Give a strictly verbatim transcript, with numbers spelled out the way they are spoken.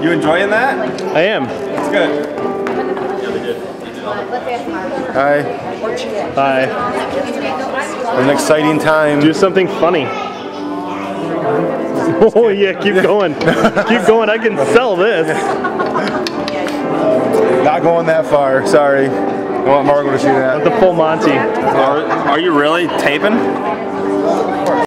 You enjoying that? I am. That's good. Hi. Hi. An exciting time. Do something funny. Oh yeah, keep going. Keep going, I can sell this. Not going that far, sorry. I want Margo to see that. The full Monty. Are, are you really taping?